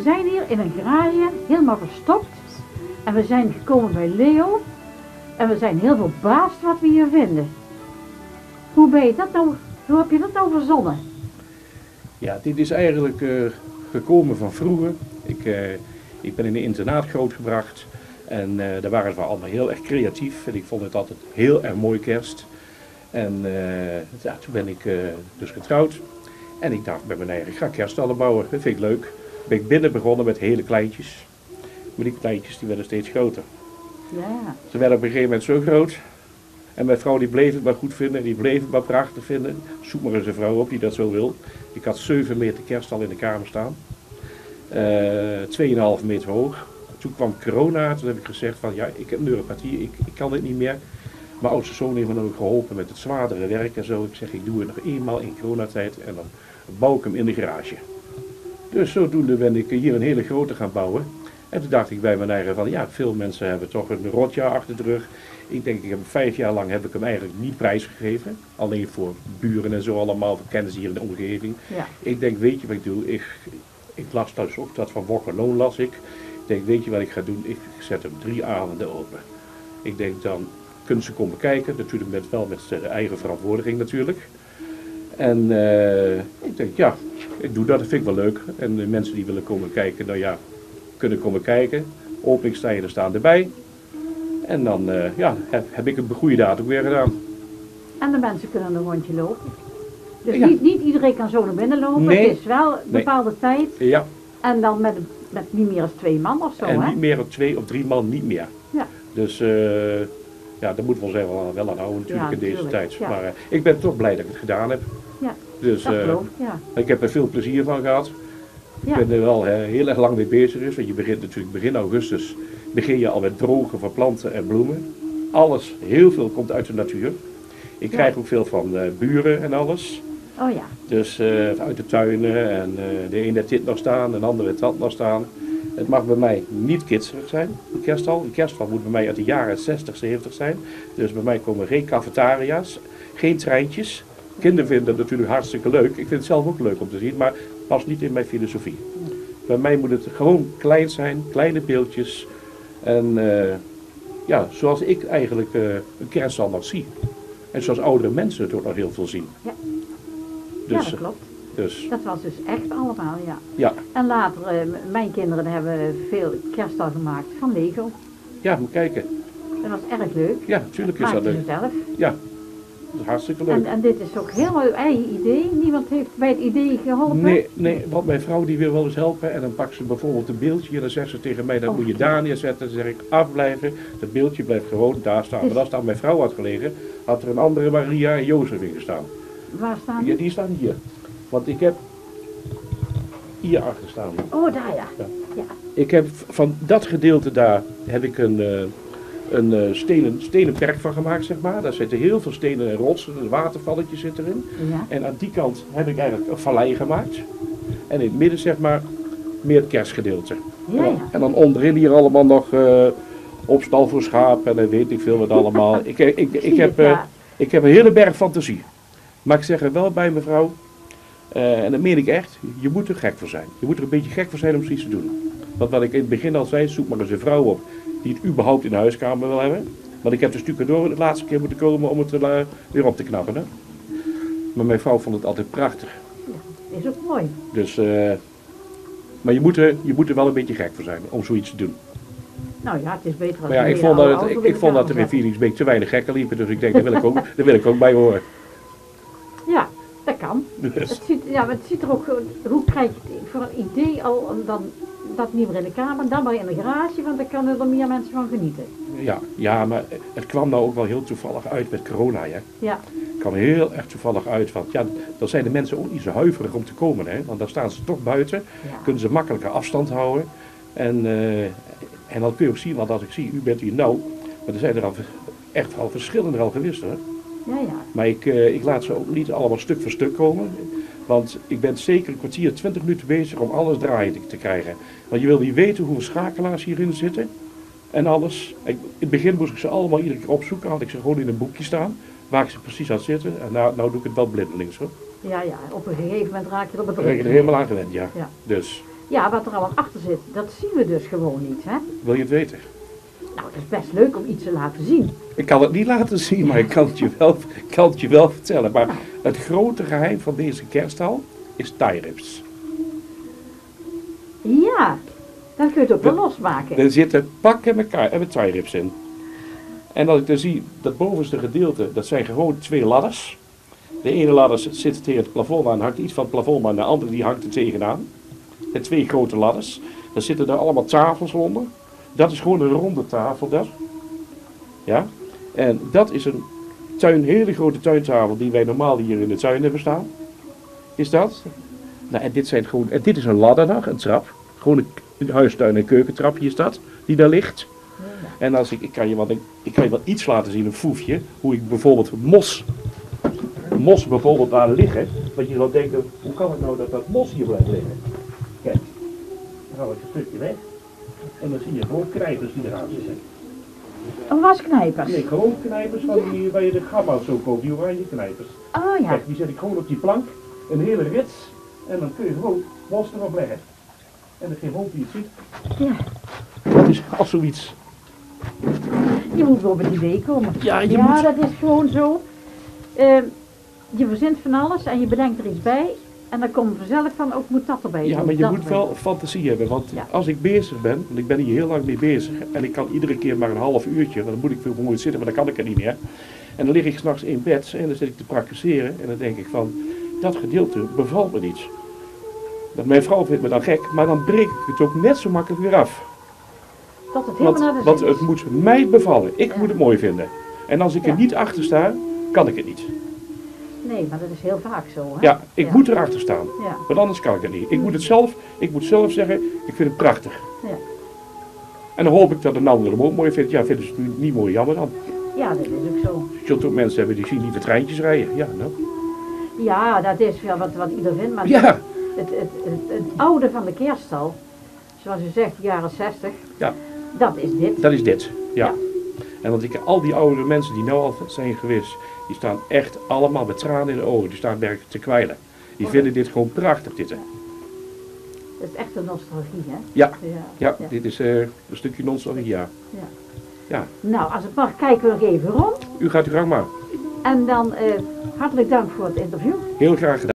zijn hier in een garage, helemaal verstopt. En we zijn gekomen bij Leo. En we zijn heel verbaasd wat we hier vinden. Hoe heb je dat nou verzonnen? Ja, dit is eigenlijk gekomen van vroeger. Ik ben in een internaat grootgebracht. En daar waren we allemaal heel erg creatief. En ik vond het altijd heel erg mooi kerst. En ja, toen ben ik dus getrouwd. En ik dacht bij mijn eigen, ik ga kerststallen bouwen. Dat vind ik leuk. Ben ik binnen begonnen met hele kleintjes. Maar die kleintjes die werden steeds groter. Ja. Ze werden op een gegeven moment zo groot. En mijn vrouw die bleef het maar goed vinden. Die bleef het maar prachtig vinden. Zoek maar eens een vrouw op die dat zo wil. Ik had 7 meter kerststal in de kamer staan. 2,5 meter hoog. Toen kwam corona. Toen heb ik gezegd van ja, ik heb neuropathie. Ik kan dit niet meer. Mijn oudste zoon heeft me dan ook geholpen met het zwaardere werk en zo. Ik zeg, ik doe het nog eenmaal in coronatijd en dan bouw ik hem in de garage. Dus zodoende ben ik hier een hele grote gaan bouwen. En toen dacht ik bij mijn eigen van, ja, veel mensen hebben toch een rotjaar achter de rug. Ik denk, ik heb 5 jaar lang heb ik hem eigenlijk niet prijsgegeven. Alleen voor buren en zo allemaal, voor kennis hier in de omgeving. Ja. Ik denk, weet je wat ik doe? Ik las thuis ook dat van Wokkerloon las ik. Ik denk, weet je wat ik ga doen? Ik zet hem 3 avonden open. Ik denk dan kunnen ze komen kijken, natuurlijk wel met de eigen verantwoording natuurlijk. En ik denk, ja, ik doe dat, dat vind ik wel leuk. En de mensen die willen komen kijken, nou ja, kunnen komen kijken. Openingstijden staan erbij. En dan ja, heb ik het goede datum weer gedaan. En de mensen kunnen een rondje lopen. Dus Ja. niet iedereen kan zo naar binnen lopen. Nee. Het is wel een bepaalde tijd. Ja, En dan met niet meer dan 2 man of zo, en hè? niet meer dan 2 of 3 man, niet meer. Ja. Dus ja, daar moeten we ons wel aan houden natuurlijk Ja, in deze natuurlijk, tijd. ja. Maar ik ben toch blij dat ik het gedaan heb. Ja, Dus dat geloof ik, ja. ik heb er veel plezier van gehad. Ja. Ik ben er wel heel erg lang mee bezig dus, want je begint natuurlijk begin augustus begin je al met drogen van planten en bloemen. Alles, heel veel komt uit de natuur. Ik krijg ook veel van buren en alles. Oh ja. Dus uit de tuinen en de ene heeft dit nog staan en de andere heeft dat nog staan. Het mag bij mij niet kitserig zijn, een kerststal. Een kerststal moet bij mij uit de jaren 60, 70 zijn. Dus bij mij komen geen cafetaria's, geen treintjes. Kinderen vinden dat natuurlijk hartstikke leuk. Ik vind het zelf ook leuk om te zien, maar past niet in mijn filosofie. Bij mij moet het gewoon klein zijn, kleine beeldjes. En ja, zoals ik eigenlijk een kerststal nog zie. En zoals oudere mensen het ook nog heel veel zien. Ja. Dus, Ja, dat klopt. Dus, Dat was dus echt allemaal, ja. ja. En later, mijn kinderen hebben veel kerststal gemaakt van Lego. Ja, moet kijken. Dat was erg leuk. Ja, natuurlijk is dat Maakten leuk. ze zelf. Ja, dat is hartstikke leuk. En dit is ook helemaal uw eigen idee. Niemand heeft bij het idee geholpen. Nee, want mijn vrouw die wil wel eens helpen en dan pakt ze bijvoorbeeld een beeldje en dan zegt ze tegen mij, dat moet je daar neerzetten. Dan zeg ik, afblijven, dat beeldje blijft gewoon daar staan. Maar als daar mijn vrouw had gelegen, had er een andere Maria en Jozef in gestaan. Waar staan Ja, die? die staan hier. Want ik heb hier achter staan. Oh, daar ja. Ja. Ja. Ik heb van dat gedeelte daar heb ik een stenen perk van gemaakt, zeg maar. Daar zitten heel veel stenen en rotsen, een watervalletje zit erin. Ja. En aan die kant heb ik eigenlijk een vallei gemaakt. En in het midden, zeg maar, meer het kerstgedeelte. Ja, ja. En dan onderin hier allemaal nog opstal voor schapen en dan weet ik veel wat allemaal. Ik heb een hele berg fantasie. Maar ik zeg er wel bij, mevrouw, en dat meen ik echt, je moet er gek voor zijn. Je moet er een beetje gek voor zijn om zoiets te doen. Want wat ik in het begin al zei, zoek maar eens een vrouw op die het überhaupt in de huiskamer wil hebben. Want ik heb de stucadoren de laatste keer moeten komen om het weer op te knappen. Hè? Maar mijn vrouw vond het altijd prachtig. Is ook mooi. Dus, maar je moet er wel een beetje gek voor zijn om zoiets te doen. Nou ja, het is beter als Maar ja, je ik een vond oude dat, auto ik vond dat er in zet. Vielingsbeek te weinig gekken liepen. Dus ik denk, daar wil ik ook bij horen. Ja, dat kan. Dus, Maar het ziet er ook, hoe krijg je het voor een idee al om dan dat niet meer in de kamer, dan maar in de garage, want dan kunnen er meer mensen van genieten. ja, maar het kwam nou ook wel heel toevallig uit met corona. Hè? Ja, Het kwam heel erg toevallig uit, want ja, dan zijn de mensen ook niet zo huiverig om te komen. Hè? Want dan staan ze toch buiten, ja. kunnen ze makkelijker afstand houden. En dan kun je ook zien, want als ik zie, u bent hier nou, maar er zijn er al echt al verschillende al geweest. Hè? Ja, ja. Maar ik laat ze ook niet allemaal stuk voor stuk komen. Want ik ben zeker een kwartier, 20 minuten bezig om alles draaiend te krijgen. Want je wil niet weten hoeveel schakelaars hierin zitten. En alles. In het begin moest ik ze allemaal iedere keer opzoeken. Had ik ze gewoon in een boekje staan. Waar ik ze precies aan zitten. En nou doe ik het wel blindelings hoor. Ja, ja. Op een gegeven moment raak je er op het Daar ben ik er helemaal aan gewend, ja. Ja. Dus. Ja, wat er allemaal achter zit, dat zien we dus gewoon niet, hè? Wil je het weten? Nou, het is best leuk om iets te laten zien. Ik kan het niet laten zien, maar ik kan het je wel vertellen. Maar het grote geheim van deze kerststal is tie ribs. Ja, dan kun je het ook wel losmaken. Er zitten pakken elkaar en met tie ribs in. En als ik dan zie, dat bovenste gedeelte, dat zijn gewoon 2 ladders. De ene ladder zit tegen het plafond aan, hangt iets van het plafond aan, de andere die hangt er tegenaan. En 2 grote ladders. Dan zitten er allemaal tafels onder. Dat is gewoon een ronde tafel daar. Ja. En dat is een hele grote tuintafel die wij normaal hier in de tuin hebben staan. Is dat? Nou, en dit is een ladder nog, een trap. Gewoon een huistuin- en keukentrapje is dat, die daar ligt. En als ik kan je wel iets laten zien, een foefje, hoe ik bijvoorbeeld mos bijvoorbeeld daar liggen. Want je zou denken, hoe kan het nou dat dat mos hier blijft liggen? Kijk, dan haal ik een stukje weg. En dan zie je gewoon knijpers die eraan zitten. Een wasknijpers? Nee, gewoon knijpers van die, waar je de gamma zo koopt, die oranje knijpers. Oh ja. Kijk, die zet ik gewoon op die plank, een hele rits. En dan kun je gewoon mos erop leggen. En dan geen hond die het ziet. Ja. Dat is al zoiets. Je moet wel op het idee komen. Ja, dat is gewoon zo. Je verzint van alles en je bedenkt er iets bij. En dan komt er vanzelf van, ook moet dat erbij. Ja, maar je moet wel fantasie hebben. Want als ik bezig ben, want ik ben hier heel lang mee bezig. En ik kan iedere keer maar een half uurtje, want dan moet ik veel vermoeid zitten, maar dan kan ik er niet meer. En dan lig ik 's nachts in bed en dan zit ik te praktiseren. En dan denk ik van, dat gedeelte bevalt me niet. Dat mijn vrouw vindt me dan gek, maar dan breek ik het ook net zo makkelijk weer af. Dat het helemaal naar de Want zin is. het moet mij bevallen. Ik moet het mooi vinden. En als ik er niet achter sta, kan ik het niet. Nee, maar dat is heel vaak zo, hè? Ja, ik moet erachter staan. Ja. Want anders kan ik het niet. Ik moet zelf zeggen, ik vind het prachtig. Ja. En dan hoop ik dat een ander hem ook mooi vindt. Ja, vinden ze het niet mooi, jammer dan. Ja, dat is ook zo. Je zult ook mensen hebben die zien liever treintjes rijden. Ja, nou. Ja, dat is wel wat ieder vindt, maar Ja. Het oude van de kerststal, zoals u zegt, jaren 60, Ja. dat is dit. Dat is dit. Ja. Ja. En want al die oude mensen die nou al zijn geweest, die staan echt allemaal met tranen in de ogen. Die staan werkelijk te kwijlen. Die vinden dit gewoon prachtig, dit. Dat is echt een nostalgie, hè? Ja. Ja. Dit is een stukje nostalgie, ja. Ja. Nou, als het mag, kijken we nog even rond. U gaat uw gang maar. En dan hartelijk dank voor het interview. Heel graag gedaan.